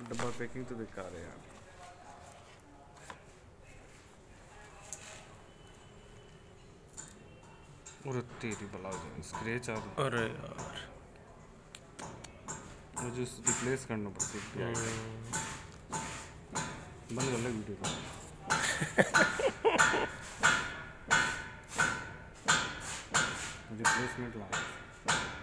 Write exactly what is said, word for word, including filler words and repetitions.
डब्बा पैकिंग तो बेकार है यार। और तेरी बला हो जाए स्क्रैच आ रहा। अरे यार मुझे रिप्लेस करना पड़ता है। बंद कर ले वीडियो को। रिप्लेसमेंट ला